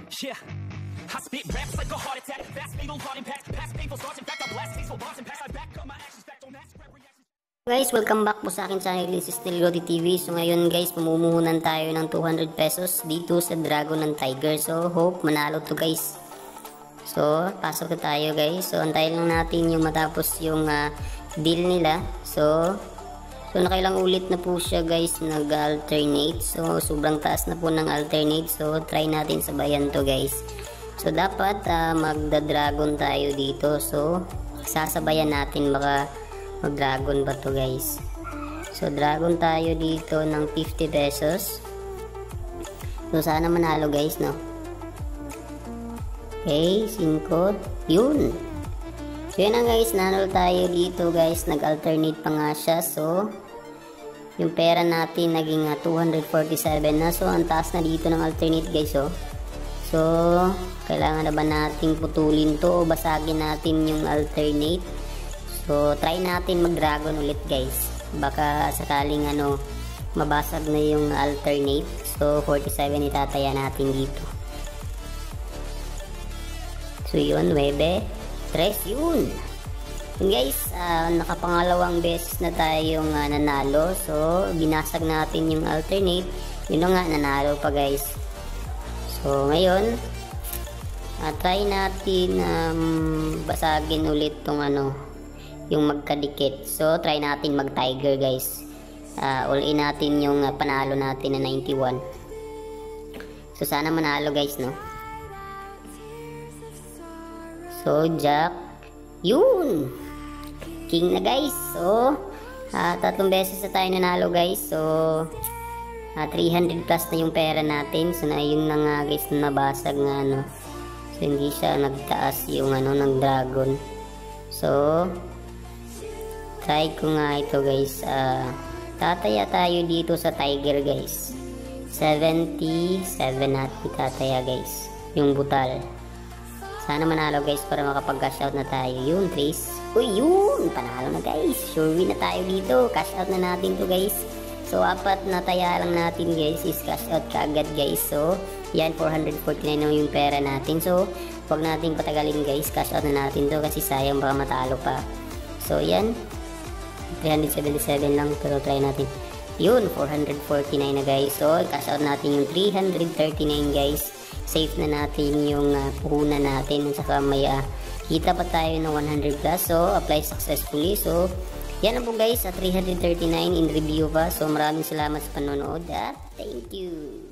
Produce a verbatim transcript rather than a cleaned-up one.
Yeah, I spit raps like a heart attack. Fast fatal heart impact. Past painful scars. In fact, I blast tasteful bars and pass. I back up my actions back. Don't ask for reactions. Guys, welcome back po sa akin channel. This is Tilgoti T V. So ngayon guys, pumumuhunan tayo ng two hundred pesos dito sa Dragon ng Tiger. So hope manalo to guys. So pasok na tayo guys. So antayin lang natin yung matapos yung uh, deal nila. So So nakailang ulit na po siya guys nag-alternate. So sobrang taas na po ng alternate. So try natin sabayan to guys. So dapat uh, magda-dragon tayo dito. So sasabayan natin baka mag-dragon ba to guys. So dragon tayo dito ng fifty pesos. So sana manalo guys no. Okay, five. Yun. So yun na guys, nanalo tayo dito guys. Nag-alternate pa nga siya. So yung pera natin naging uh, two hundred forty-seven na. So ang taas na dito ng alternate guys oh. So kailangan na ba nating putulin to o basagin natin yung alternate. So try natin mag dragon ulit guys. Baka sakaling ano mabasag na yung alternate. So forty-seven itataya natin dito. So yun, nueve, tres, yun. Yun guys, uh, nakapangalawang beses na tayong uh, nanalo. So binasag natin yung alternate. Yun nga, nanalo pa guys. So ngayon uh, try natin um, basagin ulit tong ano yung magkadikit. So try natin mag tiger guys. uh, all in natin yung uh, panalo natin na ninety-one. So sana manalo guys no. So jack, yun, king na guys. So uh, tatlong beses na tayo nanalo guys. So uh, three hundred plus na yung pera natin. So na yun na nga guys na nabasag nga ano. So hindi siya nagtaas yung ano ng dragon. So try ko nga ito guys. uh, tataya tayo dito sa tiger guys. Seventy-seven natin tataya guys yung butal. Sana manalo guys para makapag cash out na tayo. Yun Trace. Uy yun, panalo na guys. Sure win na tayo dito. Cash out na natin to guys. So apat na taya lang natin guys is cash out kaagad guys. So yan, four hundred forty-nine na yung pera natin. So wag natin patagalin guys. Cash out na natin to kasi sayang baka matalo pa. So yan, three hundred seventy-seven lang pero try natin. Yun, four hundred forty-nine na guys. So cash out natin yung three hundred thirty-nine guys. Safe na natin yung uh, puhunan natin. Saka may uh, kita pa tayo ng one hundred plus. So apply successfully. So yan na po guys, sa three hundred thirty-nine in review pa. So maraming salamat sa panonood at thank you.